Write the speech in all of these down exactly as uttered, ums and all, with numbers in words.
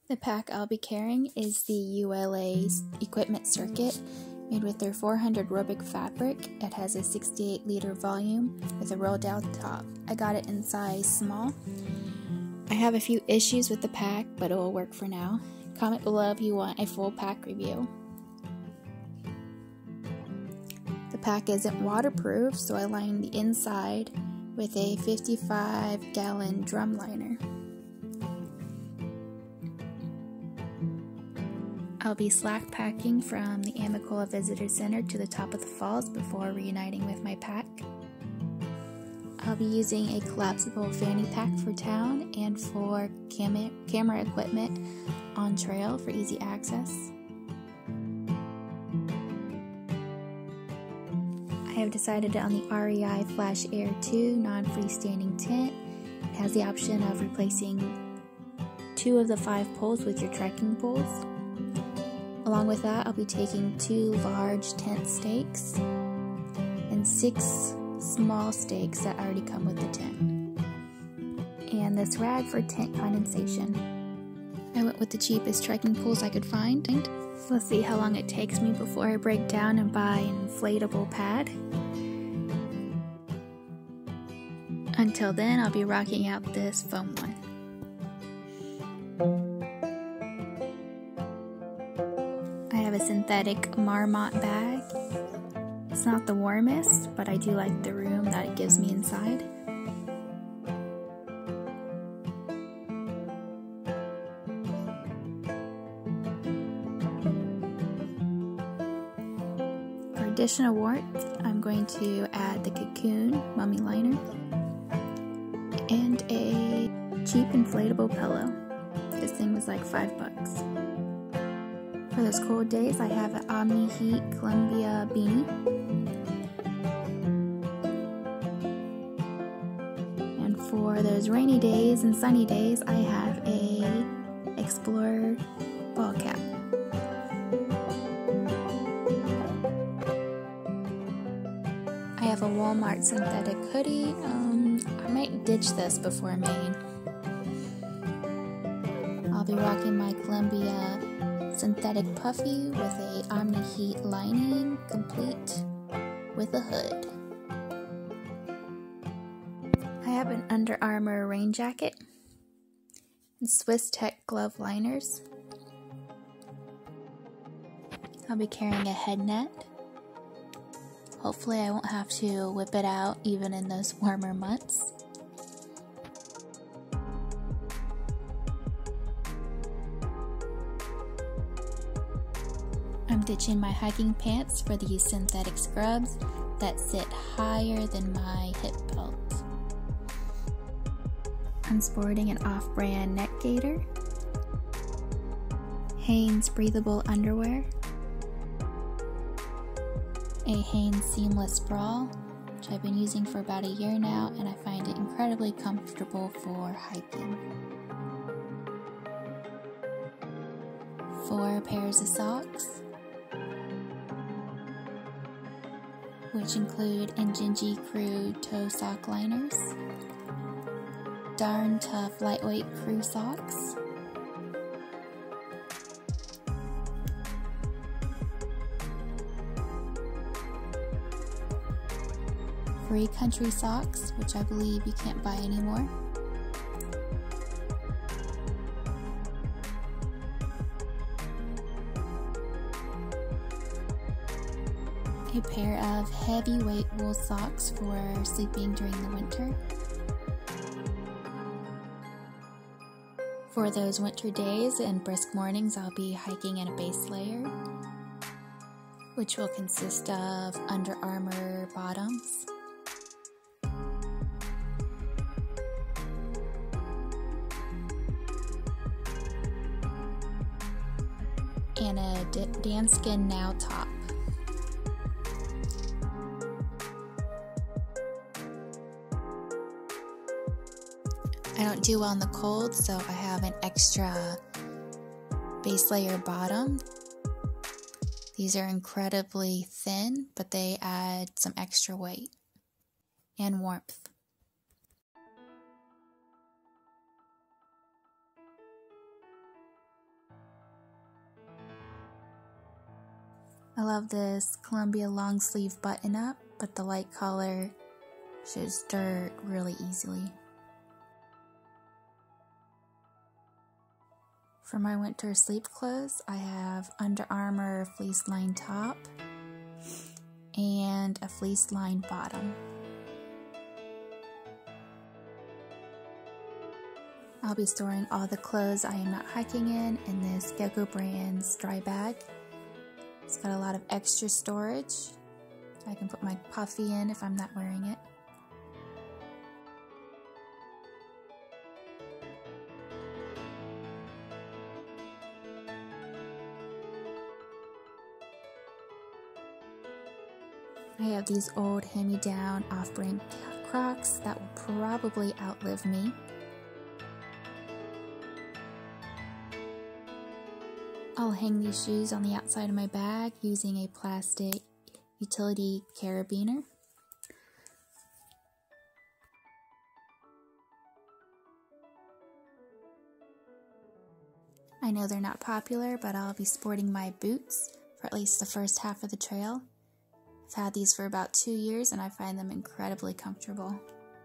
The pack I'll be carrying is the U L A's Equipment Circuit, made with their four hundred Robic fabric. It has a sixty-eight liter volume with a roll down top. I got it in size small. I have a few issues with the pack, but it will work for now. Comment below if you want a full pack review. The pack isn't waterproof, so I lined the inside with a fifty-five gallon drum liner. I'll be slack packing from the Amicola Visitor Center to the top of the falls before reuniting with my pack. I'll be using a collapsible fanny pack for town and for cam camera equipment on trail for easy access. I have decided on the R E I Flash Air two non-freestanding tent. It has the option of replacing two of the five poles with your trekking poles. Along with that, I'll be taking two large tent stakes and six small stakes that already come with the tent. And this rag for tent condensation. I went with the cheapest trekking poles I could find. Let's see how long it takes me before I break down and buy an inflatable pad. Until then, I'll be rocking out this foam one. I have a synthetic Marmot bag. It's not the warmest, but I do like the room that it gives me inside. For additional warmth, I'm going to add the Cocoon Mummy Liner and a cheap inflatable pillow. This thing was like five bucks. For those cold days, I have an Omni Heat Columbia beanie. And for those rainy days and sunny days, I have a Explorer ball cap. I have a Walmart synthetic hoodie. Um, I might ditch this before Maine. I'll be rocking my Columbia synthetic puffy with a Omni Heat lining, complete with a hood. I have an Under Armour rain jacket and Swiss Tech glove liners. I'll be carrying a head net. Hopefully I won't have to whip it out even in those warmer months. I'm ditching my hiking pants for these synthetic scrubs that sit higher than my hip belt. I'm sporting an off-brand neck gaiter, Hanes breathable underwear, a Hanes seamless bra, which I've been using for about a year now, and I find it incredibly comfortable for hiking. Four pairs of socks, which include Injinji Crew toe sock liners, Darn Tough lightweight crew socks, Free Country socks, which I believe you can't buy anymore, a pair of heavyweight wool socks for sleeping during the winter. For those winter days and brisk mornings, I'll be hiking in a base layer, which will consist of Under Armour bottoms, and a Danskin Now top. I don't do well in the cold, so I have an extra base layer bottom. These are incredibly thin, but they add some extra weight and warmth. I love this Columbia long sleeve button up, but the light color shows dirt really easily. For my winter sleep clothes, I have Under Armour fleece lined top and a fleece lined bottom. I'll be storing all the clothes I am not hiking in in this Gecko Brands dry bag. It's got a lot of extra storage. I can put my puffy in if I'm not wearing it. I have these old hand-me-down off-brand Crocs that will probably outlive me. I'll hang these shoes on the outside of my bag using a plastic utility carabiner. I know they're not popular, but I'll be sporting my boots for at least the first half of the trail. I've had these for about two years and I find them incredibly comfortable.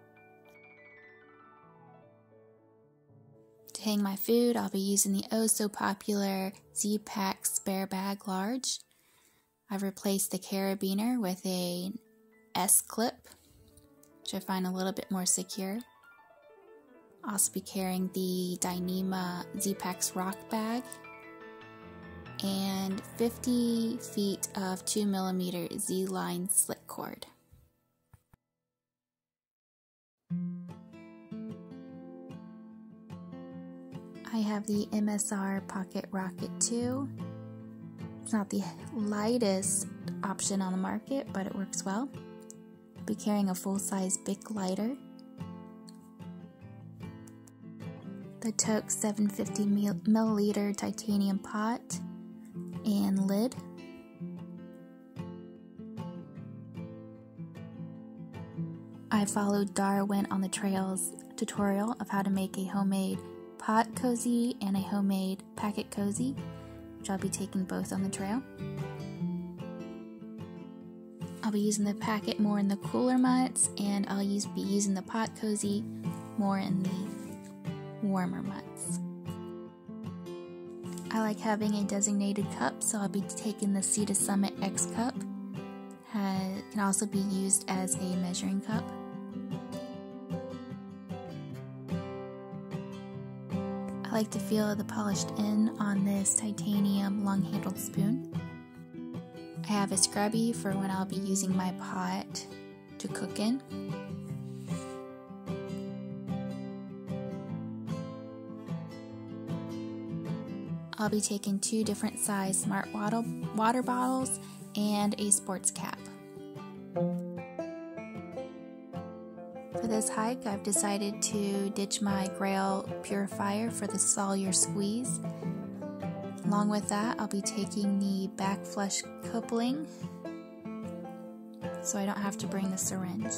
To hang my food, I'll be using the oh so popular Z-Pack Spare Bag Large. I've replaced the carabiner with a S-clip, which I find a little bit more secure. I'll also be carrying the Dyneema Z-Pack's Rock Bag and fifty feet of two millimeter Z-line slit cord. I have the M S R Pocket Rocket two. It's not the lightest option on the market, but it works well. I'll be carrying a full-size Bic lighter, the Toke seven hundred fifty milliliter titanium pot and lid. I followed Darwin on the Trails tutorial of how to make a homemade pot cozy and a homemade packet cozy, which I'll be taking both on the trail. I'll be using the packet more in the cooler months, and I'll use, be using the pot cozy more in the warmer months. I like having a designated cup, so I'll be taking the Sea to Summit X cup. It can also be used as a measuring cup. I like to feel the polished end on this titanium long-handled spoon. I have a scrubby for when I'll be using my pot to cook in. I'll be taking two different size smart water, water bottles and a sports cap. For this hike, I've decided to ditch my Grail purifier for the Sawyer squeeze. Along with that, I'll be taking the back flush coupling so I don't have to bring the syringe.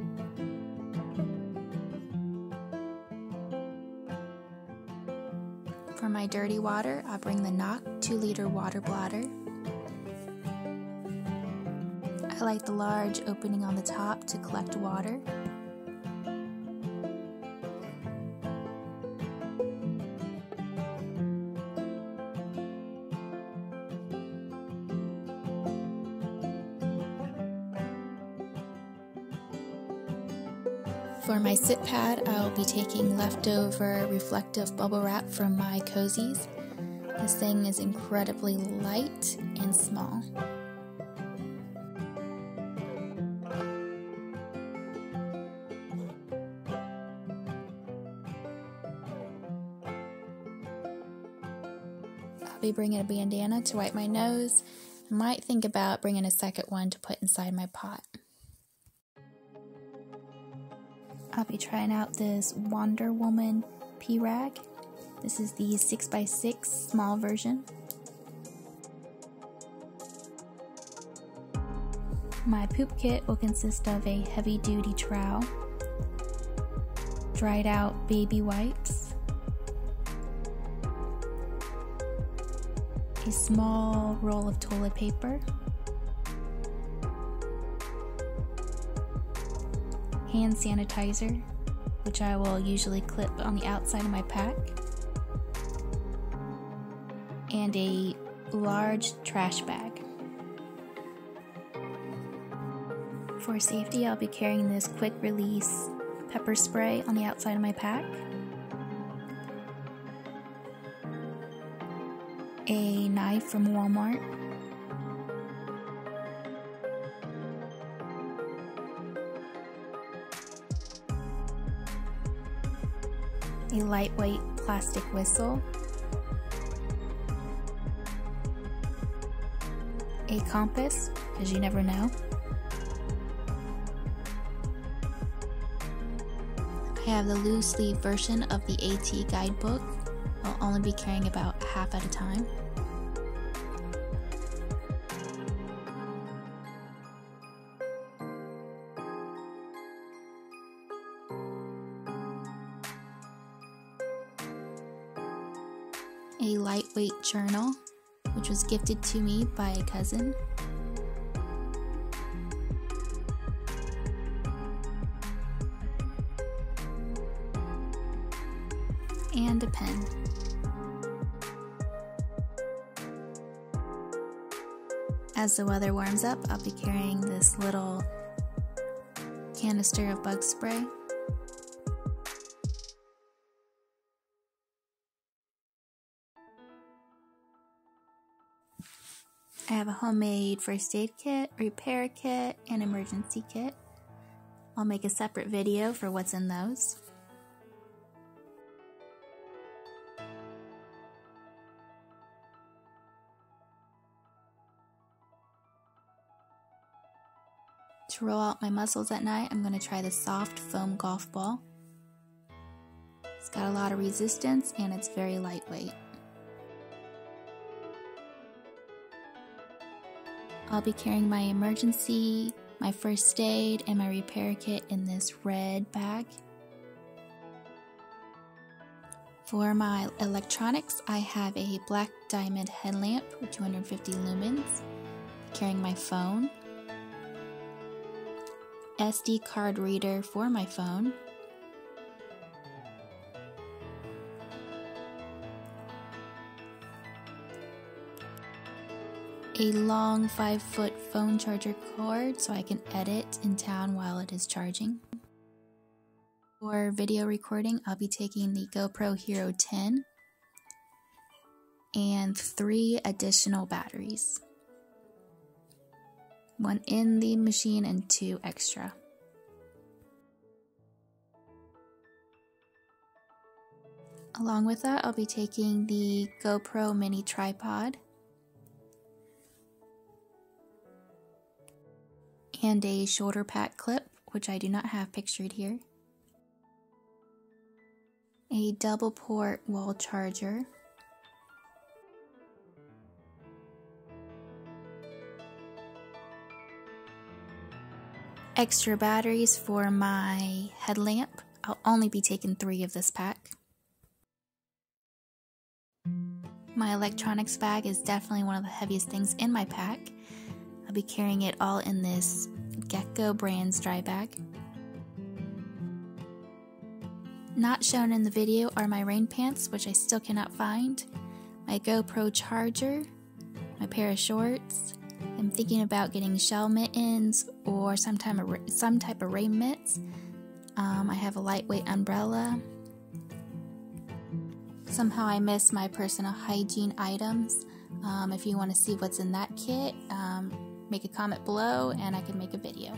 For my dirty water, I'll bring the Knock two liter water bladder. I like the large opening on the top to collect water. For my sit pad, I'll be taking leftover reflective bubble wrap from my cozies. This thing is incredibly light and small. I'll be bringing a bandana to wipe my nose. I might think about bringing a second one to put inside my pot. I'll be trying out this Wonder Woman P-Rag. This is the six by six small version. My poop kit will consist of a heavy-duty trowel, dried out baby wipes, a small roll of toilet paper, hand sanitizer, which I will usually clip on the outside of my pack, and a large trash bag. For safety, I'll be carrying this quick release pepper spray on the outside of my pack, a knife from Walmart, a lightweight plastic whistle, a compass, because you never know, I have the loose leaf version of the AT guidebook. I'll only be carrying about half at a time. A lightweight journal, which was gifted to me by a cousin. And a pen. As the weather warms up, I'll be carrying this little canister of bug spray. I have a homemade first aid kit, repair kit, and emergency kit. I'll make a separate video for what's in those. To roll out my muscles at night, I'm going to try the soft foam golf ball. It's got a lot of resistance and it's very lightweight. I'll be carrying my emergency, my first aid, and my repair kit in this red bag. For my electronics, I have a black diamond headlamp with two hundred fifty lumens, carrying my phone, S D card reader for my phone, a long five foot phone charger cord so I can edit in town while it is charging. For video recording, I'll be taking the GoPro Hero ten and three additional batteries. One in the machine and two extra. Along with that, I'll be taking the GoPro mini tripod and a shoulder pack clip, which I do not have pictured here, a double port wall charger, extra batteries for my headlamp. I'll only be taking three of this pack. My electronics bag is definitely one of the heaviest things in my pack. I'll be carrying it all in this Gecko Brands dry bag. Not shown in the video are my rain pants, which I still cannot find, my GoPro charger, my pair of shorts. I'm thinking about getting shell mittens or some type of, some type of rain mitts. Um, I have a lightweight umbrella. Somehow I missed my personal hygiene items. Um, if you want to see what's in that kit, um, make a comment below and I can make a video.